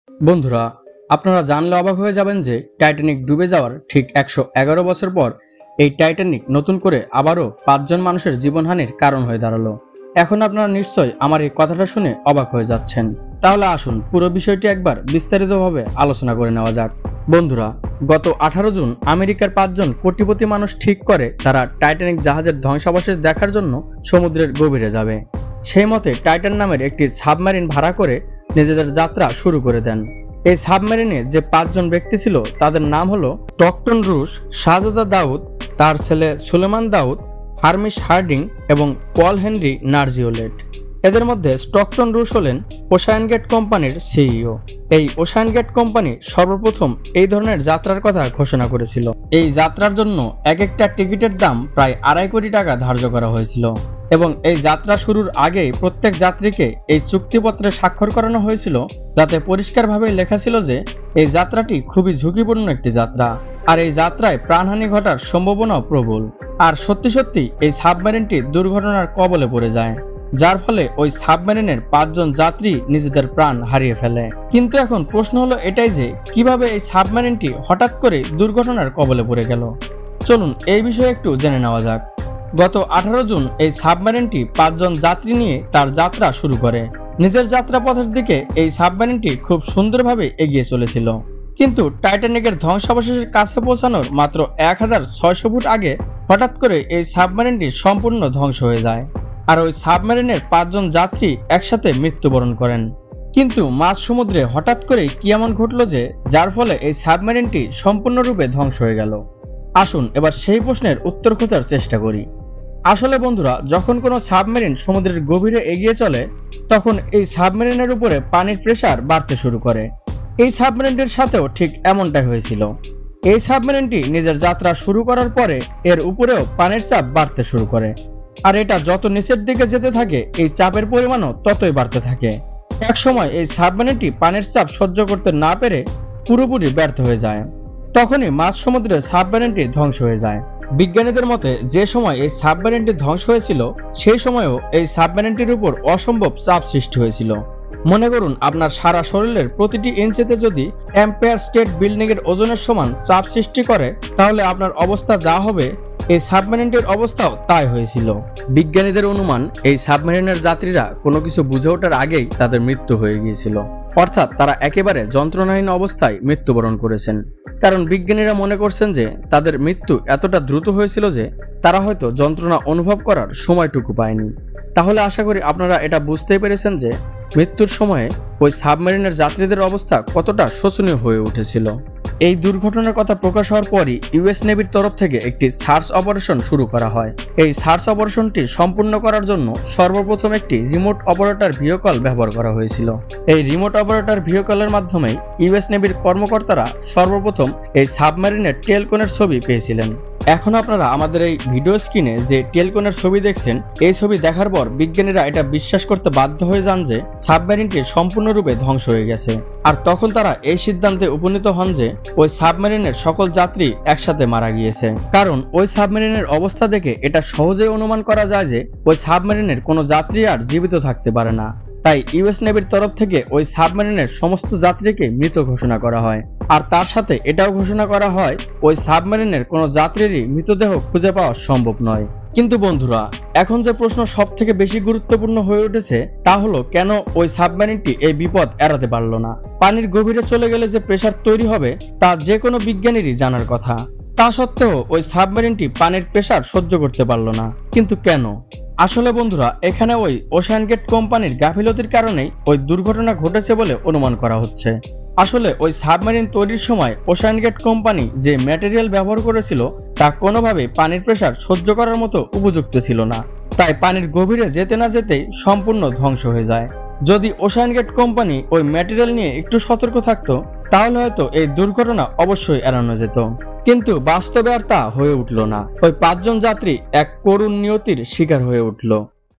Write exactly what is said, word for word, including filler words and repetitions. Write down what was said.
বন্ধুরা, আপনারা জানলে অবাক হয়ে যাবেন যে টাইটানিক ডুবে যাওয়ার ঠিক একশো এগারো বছর পর এই টাইটানিক নতুন করে আবারও পাঁচজন মানুষের জীবনহানির কারণ হয়ে দাঁড়ালো। এখন আপনারা নিশ্চয়ই আমার এই কথাটা শুনে অবাক হয়ে যাচ্ছেন। তাহলে আসুন পুরো বিষয়টি একবার বিস্তারিতভাবে আলোচনা করে নেওয়া যাক। বন্ধুরা, গত আঠারো জুন আমেরিকার পাঁচজন কোটিপতি মানুষ ঠিক করে তারা টাইটানিক জাহাজের ধ্বংসাবশেষ দেখার জন্য সমুদ্রের গভীরে যাবে। সেই মতে টাইটান নামের একটি সাবমেরিন ভাড়া করে নিজেদের যাত্রা শুরু করে দেন। এই সাবমেরিনে যে পাঁচজন ব্যক্তি ছিল তাদের নাম হলো স্টকটন রুশ, শাহজাদা দাউদ, তার ছেলে সুলেমান দাউদ, হার্মিশ হার্ডিং এবং পল হেনরি নার্জিওলেট। এদের মধ্যে স্টকটন রুশ হলেন ওশান গেট কোম্পানির সিইও। এই ওশান গেট কোম্পানি সর্বপ্রথম এই ধরনের যাত্রার কথা ঘোষণা করেছিল। এই যাত্রার জন্য এক একটা টিকিটের দাম প্রায় আড়াই কোটি টাকা ধার্য করা হয়েছিল এবং এই যাত্রা শুরুর আগেই প্রত্যেক যাত্রীকে এই চুক্তিপত্রে স্বাক্ষর করানো হয়েছিল, যাতে পরিষ্কারভাবে লেখা ছিল যে এই যাত্রাটি খুবই ঝুঁকিপূর্ণ একটি যাত্রা আর এই যাত্রায় প্রাণহানি ঘটার সম্ভাবনাও প্রবল। আর সত্যি সত্যি এই সাবমেরিনটি দুর্ঘটনার কবলে পড়ে যায়, যার ফলে ওই সাবমেরিনের পাঁচজন যাত্রী নিজেদের প্রাণ হারিয়ে ফেলে। কিন্তু এখন প্রশ্ন হলো এটাই যে কিভাবে এই সাবমেরিনটি হঠাৎ করে দুর্ঘটনার কবলে পড়ে গেল। চলুন এই বিষয়ে একটু জেনে নেওয়া যাক। গত আঠারো জুন এই সাবমেরিনটি পাঁচজন যাত্রী নিয়ে তার যাত্রা শুরু করে। নিজের যাত্রাপথের দিকে এই সাবমেরিনটি খুব সুন্দরভাবে এগিয়ে চলেছিল, কিন্তু টাইটানিকের ধ্বংসাবশেষের কাছে পৌঁছানোর মাত্র এক হাজার ছয়শো ফুট আগে হঠাৎ করে এই সাবমেরিনটি সম্পূর্ণ ধ্বংস হয়ে যায় আর ওই সাবমেরিনের পাঁচজন যাত্রী একসাথে মৃত্যুবরণ করেন। কিন্তু মাঝ সমুদ্রে হঠাৎ করে কি এমন ঘটল যে যার ফলে এই সাবমেরিনটি সম্পূর্ণরূপে ধ্বংস হয়ে গেল? আসুন এবার সেই প্রশ্নের উত্তর খোঁজার চেষ্টা করি। আসলে বন্ধুরা, যখন কোনো সাবমেরিন সমুদ্রের গভীরে এগিয়ে চলে তখন এই সাবমেরিনের উপরে পানির প্রেসার বাড়তে শুরু করে। এই সাবমেরিনটির সাথেও ঠিক এমনটাই হয়েছিল। এই সাবমেরিনটি নিজের যাত্রা শুরু করার পরে এর উপরেও পানির চাপ বাড়তে শুরু করে, আর এটা যত নিচের দিকে যেতে থাকে এই চাপের পরিমাণও ততই বাড়তে থাকে। এক সময় এই সাবমেরিনটি পানির চাপ সহ্য করতে না পেরে পুরোপুরি ব্যর্থ হয়ে যায়। তখনই মাঝ সমুদ্রে সাবমেরিনটি ধ্বংস হয়ে যায়। বিজ্ঞানীদের মতে যে সময় এই সাবমেরিনটি ধ্বংস হয়েছিল সেই সময়ও এই সাবমেরিনটির উপর অসম্ভব চাপ সৃষ্টি হয়েছিল। মনে করুন, আপনার সারা শরীরের প্রতিটি ইঞ্চিতে যদি এম্পায়ার স্টেট বিল্ডিং এর ওজনের সমান চাপ সৃষ্টি করে তাহলে আপনার অবস্থা যা হবে এই সাবমেরিনটির অবস্থাও তাই হয়েছিল। বিজ্ঞানীদের অনুমান এই সাবমেরিনের যাত্রীরা কোনো কিছু বুঝে ওঠার আগেই তাদের মৃত্যু হয়ে গিয়েছিল, অর্থাৎ তারা একেবারে যন্ত্রণাহীন অবস্থায় মৃত্যুবরণ করেছেন। কারণ বিজ্ঞানীরা মনে করছেন যে তাদের মৃত্যু এতটা দ্রুত হয়েছিল যে তারা হয়তো যন্ত্রণা অনুভব করার সময়টুকু পায়নি। তাহলে আশা করি আপনারা এটা বুঝতেই পেরেছেন যে মৃত্যুর সময়ে ওই সাবমেরিনের যাত্রীদের অবস্থা কতটা শোচনীয় হয়ে উঠেছিল। এই দুর্ঘটনার কথা প্রকাশ হওয়ার পরই ইউএস নেভির তরফ থেকে একটি সার্চ অপারেশন শুরু করা হয়। এই সার্চ অপারেশনটি সম্পূর্ণ করার জন্য সর্বপ্রথম একটি রিমোট অপারেটর ভিওকল ব্যবহার করা হয়েছিল। এই রিমোট অপারেটর ভিওকলের মাধ্যমে ইউএস নেভির কর্মকর্তারা সর্বপ্রথম এই সাবমেরিনের টেলকোনের ছবি পেয়েছিলেন। এখন আপনারা আমাদের এই ভিডিও স্ক্রিনে যে টেলকোনের ছবি দেখছেন, এই ছবি দেখার পর বিজ্ঞানীরা এটা বিশ্বাস করতে বাধ্য হয়ে যান যে সাবমেরিনটি সম্পূর্ণরূপে ধ্বংস হয়ে গেছে। আর তখন তারা এই সিদ্ধান্তে উপনীত হন যে ওই সাবমেরিনের সকল যাত্রী একসাথে মারা গিয়েছে। কারণ ওই সাবমেরিনের অবস্থা দেখে এটা সহজেই অনুমান করা যায় যে ওই সাবমেরিনের কোনো যাত্রী আর জীবিত থাকতে পারে না। তাই ইউএস নেভির তরফ থেকে ওই সাবমেরিনের সমস্ত যাত্রীকে মৃত ঘোষণা করা হয়, আর তার সাথে এটাও ঘোষণা করা হয় ওই সাবমেরিনের কোনো যাত্রীরই মৃতদেহ খুঁজে পাওয়া সম্ভব নয়। কিন্তু বন্ধুরা, এখন যে প্রশ্ন সব থেকে বেশি গুরুত্বপূর্ণ হয়ে উঠেছে তা হলো কেন ওই সাবমেরিনটি এই বিপদ এড়াতে পারল না? পানির গভীরে চলে গেলে যে প্রেসার তৈরি হবে তা যে কোনো বিজ্ঞানীরই জানার কথা। তা সত্ত্বেও ওই সাবমেরিনটি পানির প্রেসার সহ্য করতে পারল না। কিন্তু কেন? আসলে বন্ধুরা, এখানে ওই ওশান গেট কোম্পানির গাফিলতির কারণেই ওই দুর্ঘটনা ঘটেছে বলে অনুমান করা হচ্ছে। আসলে ওই সাবমেরিন তৈরির সময় ওশান গেট কোম্পানি যে ম্যাটেরিয়াল ব্যবহার করেছিল তা কোনোভাবেই পানির প্রেসার সহ্য করার মতো উপযুক্ত ছিল না, তাই পানির গভীরে যেতে না যেতেই সম্পূর্ণ ধ্বংস হয়ে যায়। যদি ওশান গেট কোম্পানি ওই ম্যাটেরিয়াল নিয়ে একটু সতর্ক থাকতো তাহলে হয়তো এই দুর্ঘটনা অবশ্যই এড়ানো যেত। কিন্তু বাস্তবে আর তা হয়ে উঠল না। ওই পাঁচজন যাত্রী এক করুণ নিয়তির শিকার হয়ে উঠল।